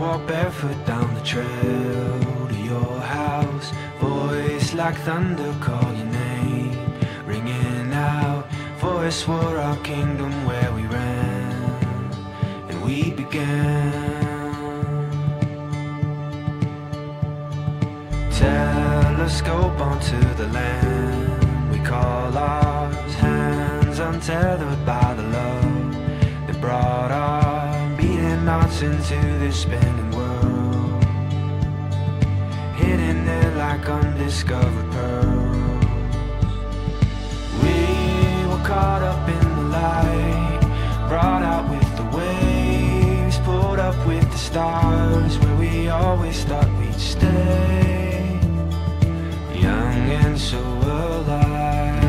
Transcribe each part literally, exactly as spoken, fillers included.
walk barefoot down the trail to your house. Voice like thunder call your name, ringing out. For us were our kingdom where we ran and we began. Telescope onto the land we call ours, hands untethered by the love that brought our beating hearts into this spinning world, hidden there like undiscovered pearls. We were caught up in the light, brought out with the waves, pulled up with the stars, where we always thought we'd stay, young and so alive.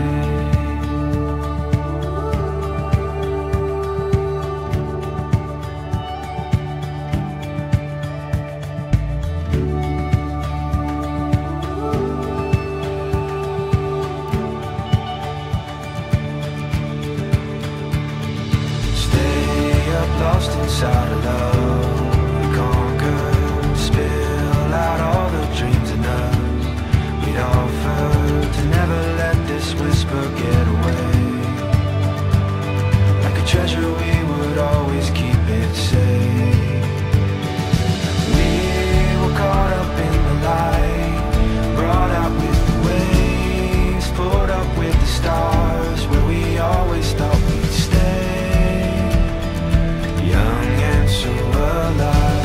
Lost inside of love, we conquered, spill out all the dreams and us we'd offer, to never let this whisper get away. Like a treasure we would always keep it safe. We were caught up in the light, brought out with the waves, pulled up with the stars, where we always thought we'd stay, young and so alive.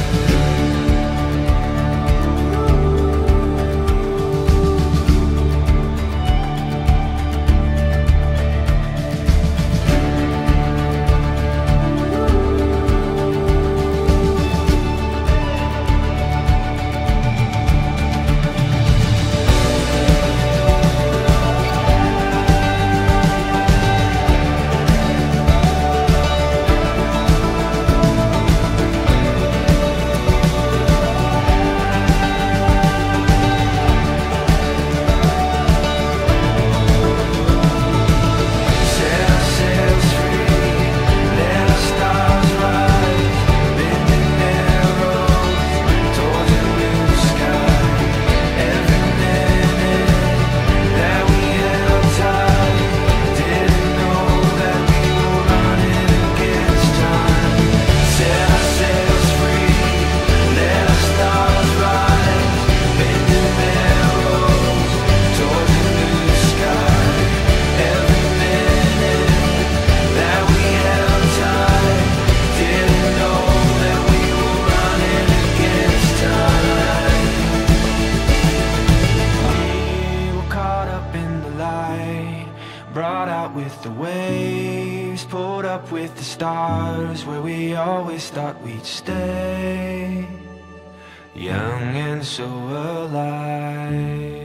Brought out with the waves, pulled up with the stars, where we always thought we'd stay, young and so alive.